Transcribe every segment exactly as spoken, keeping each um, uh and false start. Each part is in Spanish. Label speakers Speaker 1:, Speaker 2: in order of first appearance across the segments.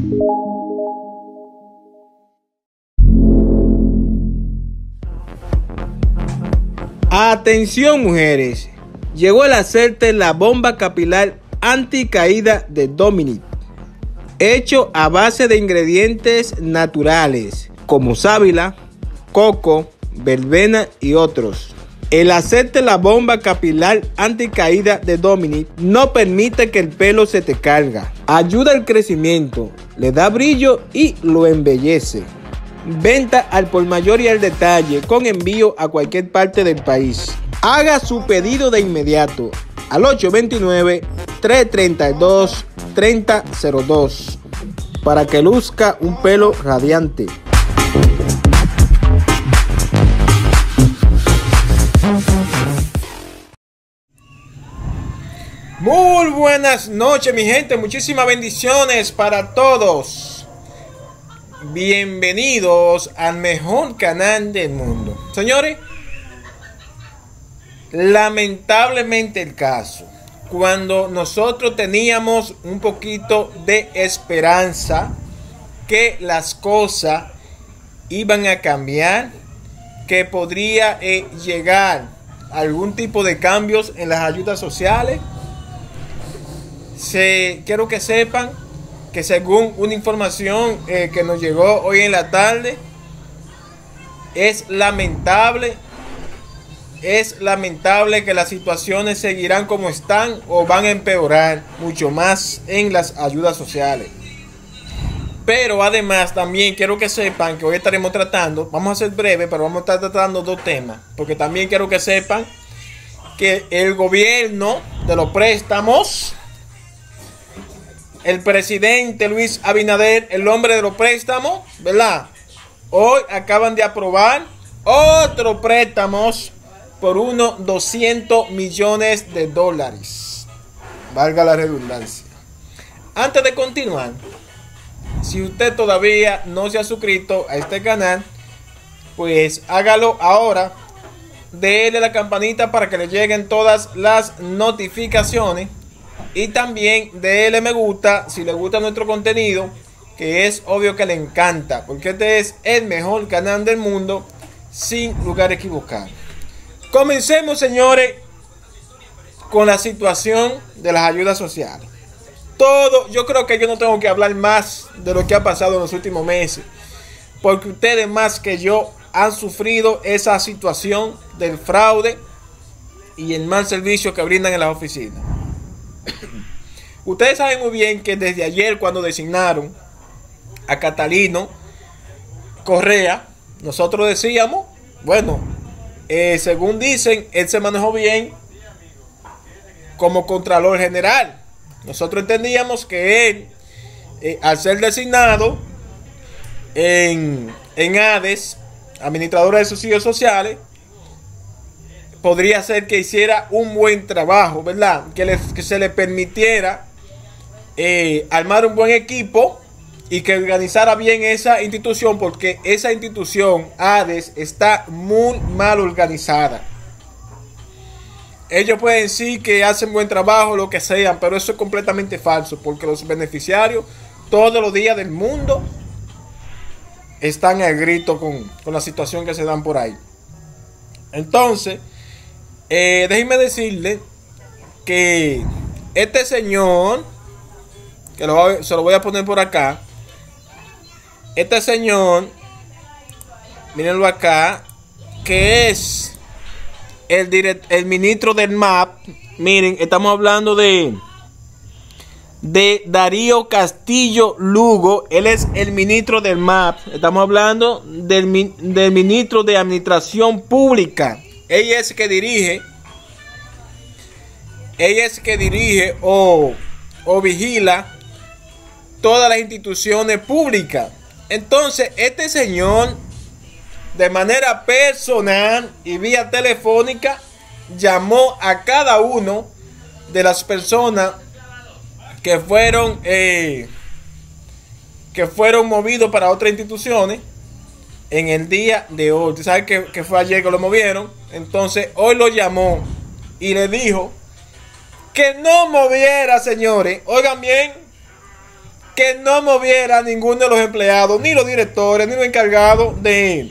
Speaker 1: Atención mujeres, llegó el hacerte la bomba capilar anticaída de Dominic, hecho a base de ingredientes naturales como sábila, coco, verbena y otros. El hacerte la bomba capilar anticaída de Dominic no permite que el pelo se te caiga, ayuda al crecimiento, le da brillo y lo embellece. Venta al por mayor y al detalle con envío a cualquier parte del país. Haga su pedido de inmediato al ocho dos nueve, tres tres dos, tres cero cero dos para que luzca un pelo radiante. Muy buenas noches mi gente, muchísimas bendiciones para todos. Bienvenidos al mejor canal del mundo. Señores, lamentablemente el caso, cuando nosotros teníamos un poquito de esperanza que las cosas iban a cambiar, que podría eh, llegar algún tipo de cambios en las ayudas sociales, se, quiero que sepan que según una información eh, que nos llegó hoy en la tarde, es lamentable, es lamentable que las situaciones seguirán como están o van a empeorar mucho más en las ayudas sociales. Pero además también quiero que sepan que hoy estaremos tratando, vamos a ser breve, pero vamos a estar tratando dos temas, porque también quiero que sepan que el gobierno de los préstamos, el presidente Luis Abinader, el hombre de los préstamos, ¿verdad? Hoy acaban de aprobar otros préstamos por unos doscientos millones de dólares. Valga la redundancia. Antes de continuar, si usted todavía no se ha suscrito a este canal, pues hágalo ahora. Dele la campanita para que le lleguen todas las notificaciones. Y también déle me gusta si le gusta nuestro contenido, que es obvio que le encanta, porque este es el mejor canal del mundo, sin lugar equivocado. Comencemos, señores, con la situación de las ayudas sociales. Todo, yo creo que yo no tengo que hablar más de lo que ha pasado en los últimos meses, porque ustedes más que yo han sufrido esa situación del fraude y el mal servicio que brindan en las oficinas. Ustedes saben muy bien que desde ayer, cuando designaron a Catalino Correa, nosotros decíamos, bueno, eh, según dicen, él se manejó bien como Contralor General. Nosotros entendíamos que él, eh, al ser designado en, en ADES, Administradora de Subsidios Sociales, podría ser que hiciera un buen trabajo, ¿verdad? Que, le, que se le permitiera eh, armar un buen equipo y que organizara bien esa institución, porque esa institución, ADES, está muy mal organizada. Ellos pueden decir que hacen buen trabajo, lo que sea, pero eso es completamente falso, porque los beneficiarios todos los días del mundo están al grito con, con la situación que se dan por ahí. Entonces, Eh, déjenme decirle que este señor, que lo, se lo voy a poner por acá, este señor, mírenlo acá, que es el, direct, el ministro del M A P. Miren, estamos hablando de de Darío Castillo Lugo. Él es el ministro del M A P. Estamos hablando del, del ministro de Administración Pública. Ella es que dirige, ella es que dirige o, o vigila todas las instituciones públicas. Entonces, este señor, de manera personal y vía telefónica, llamó a cada uno de las personas que fueron eh, que fueron movidos para otras instituciones en el día de hoy. Usted sabe que, que fue ayer que lo movieron. Entonces hoy lo llamó y le dijo que no moviera, señores, oigan bien, que no moviera a ninguno de los empleados, ni los directores, ni los encargados de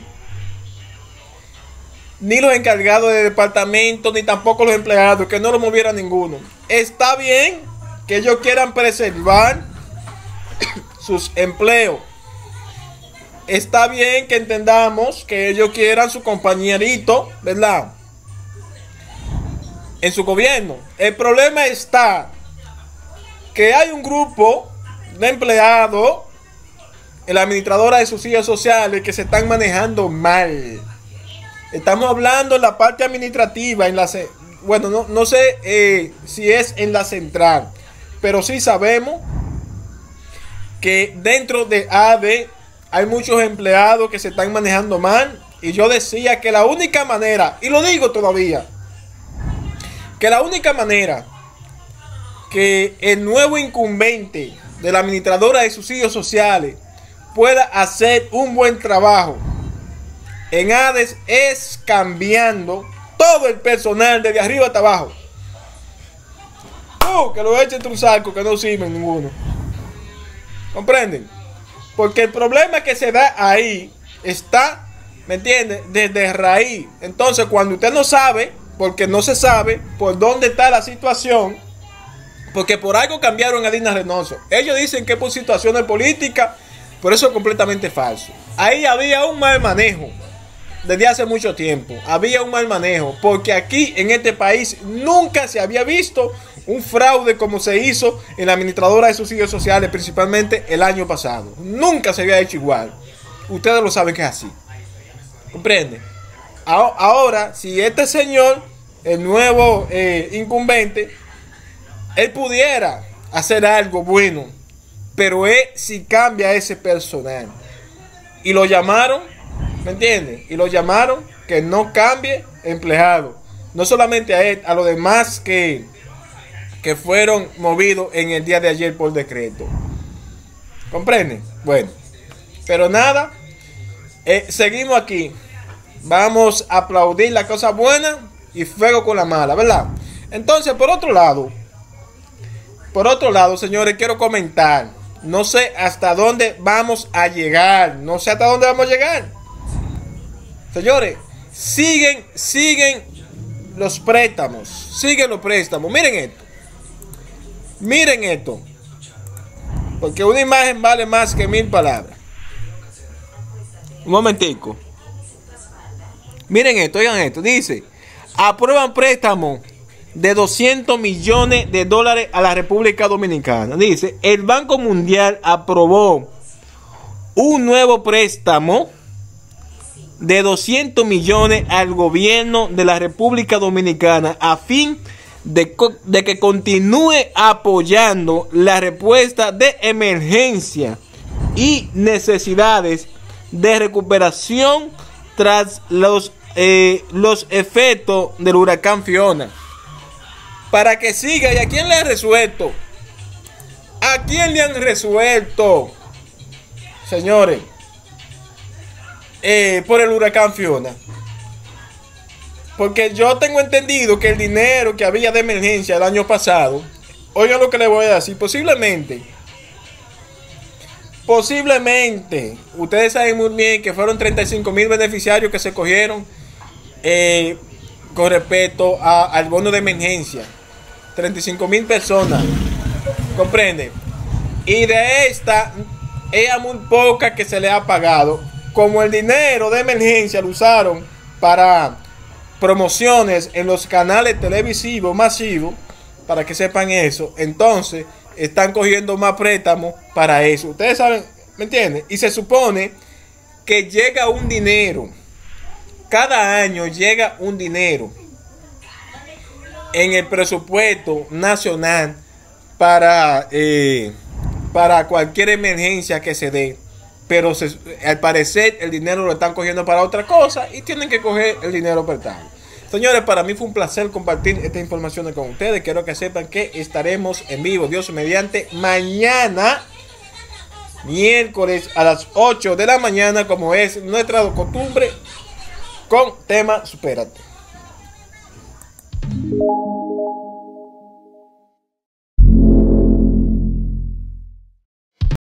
Speaker 1: ni los encargados de departamento, ni tampoco los empleados, que no lo moviera ninguno. Está bien que ellos quieran preservar sus empleos. Está bien que entendamos que ellos quieran su compañerito, ¿verdad?, en su gobierno. El problema está que hay un grupo de empleados en la administradora de subsidios sociales que se están manejando mal. Estamos hablando en la parte administrativa, en la bueno, no, no sé eh, si es en la central, pero sí sabemos que dentro de A D E hay muchos empleados que se están manejando mal. Y yo decía que la única manera, y lo digo todavía, que la única manera que el nuevo incumbente de la administradora de subsidios sociales pueda hacer un buen trabajo en A D E es cambiando todo el personal desde arriba hasta abajo. Uh, que lo echen entre un saco, que no sirven ninguno. ¿Comprenden? Porque el problema que se da ahí está, ¿me entiende?, desde raíz. Entonces, cuando usted no sabe, porque no se sabe por dónde está la situación, porque por algo cambiaron a Dina Reynoso. Ellos dicen que por situaciones políticas, pero eso es completamente falso. Ahí había un mal manejo desde hace mucho tiempo. Había un mal manejo, porque aquí en este país nunca se había visto un fraude como se hizo en la administradora de subsidios sociales, principalmente el año pasado. Nunca se había hecho igual. Ustedes lo saben que es así. ¿Comprende? Ahora, si este señor, el nuevo eh, incumbente, él pudiera hacer algo bueno, pero es si cambia ese personal. Y lo llamaron, ¿me entiendes? Y lo llamaron que no cambie empleado. No solamente a él, a los demás que, que fueron movidos en el día de ayer por decreto. ¿Comprenden? Bueno, pero nada, eh, seguimos aquí. Vamos a aplaudir la cosa buena y fuego con la mala, ¿verdad? Entonces, por otro lado, por otro lado, señores, quiero comentar. No sé hasta dónde vamos a llegar. No sé hasta dónde vamos a llegar. Señores, siguen, siguen los préstamos. Siguen los préstamos. Miren esto. Miren esto. Porque una imagen vale más que mil palabras. Un momentico. Miren esto, oigan esto. Dice, aprueban préstamo de doscientos millones de dólares a la República Dominicana. Dice, el Banco Mundial aprobó un nuevo préstamo de doscientos millones al gobierno de la República Dominicana a fin de, de que continúe apoyando la respuesta de emergencia y necesidades de recuperación tras los, eh, los efectos del huracán Fiona. Para que siga. ¿Y a quién le han resuelto? ¿A quién le han resuelto? Señores, eh, por el huracán Fiona. Porque yo tengo entendido que el dinero que había de emergencia el año pasado, oigan lo que le voy a decir, posiblemente, posiblemente, ustedes saben muy bien que fueron treinta y cinco mil beneficiarios que se cogieron eh, con respecto a, al bono de emergencia. treinta y cinco mil personas, comprende, y de esta es a muy poca que se le ha pagado. Como el dinero de emergencia lo usaron para promociones en los canales televisivos masivos, para que sepan eso, entonces están cogiendo más préstamos para eso. Ustedes saben, ¿me entienden? Y se supone que llega un dinero, cada año llega un dinero en el presupuesto nacional para, eh, para cualquier emergencia que se dé. Pero se, al parecer el dinero lo están cogiendo para otra cosa y tienen que coger el dinero prestado. Señores, para mí fue un placer compartir esta información con ustedes. Quiero que sepan que estaremos en vivo, Dios mediante, mañana, miércoles a las ocho de la mañana, como es nuestra costumbre, con tema Supérate.